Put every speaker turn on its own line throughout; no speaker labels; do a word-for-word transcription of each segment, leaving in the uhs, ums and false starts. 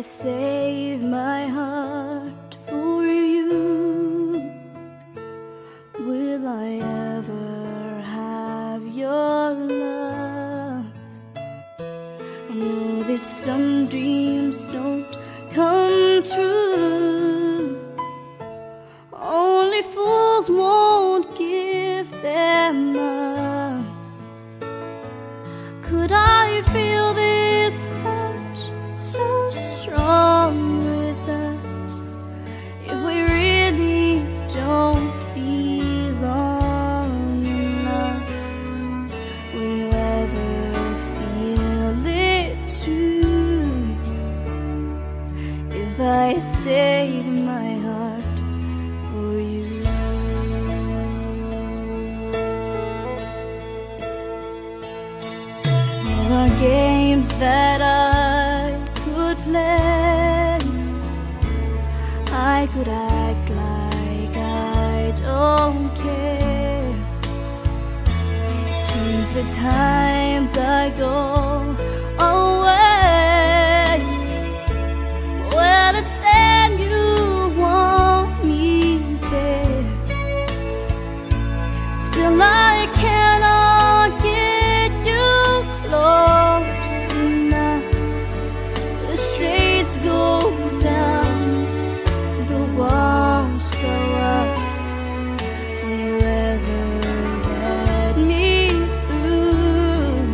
I save my heart for you, will I ever have your love? I know that some dreams don't come true, only fools won't give them up. Could I feel this touch so strong with us if we really don't belong enough? Will you ever feel it too if I save my heart for you? There are games that I could play, I could act like I don't care. It seems the times I go away, well, it's then you want me there. Still I cannot get you close enough. The shades go down, the walls go up. Will you ever let me through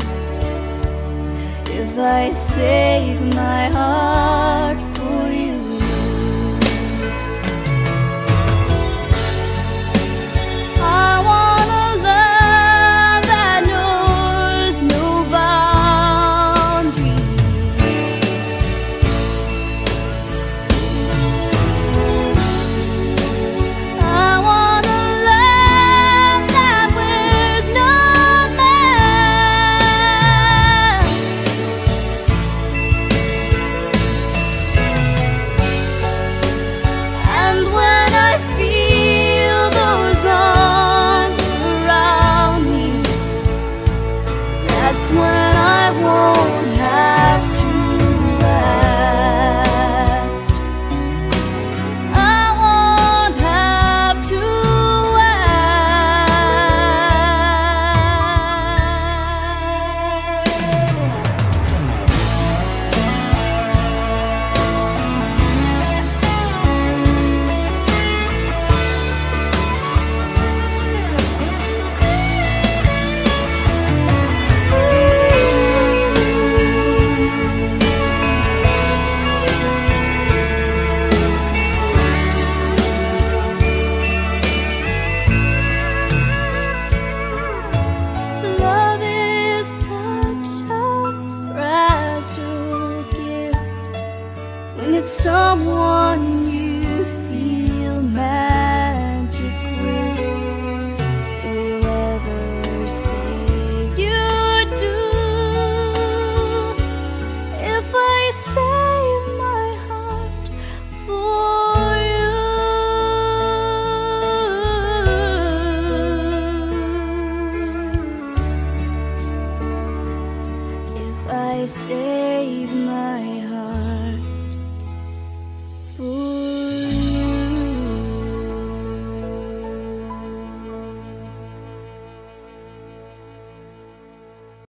if I save my heart for you? I wanna love that knows no boundaries. I wanna love that wears no mask. And when I feel those arms around me, that's when I won't have to ask. I won't have to Love is such a fragile gift when it's someone you feel magic with. Will you ever say you do if I save my heart for you? If I say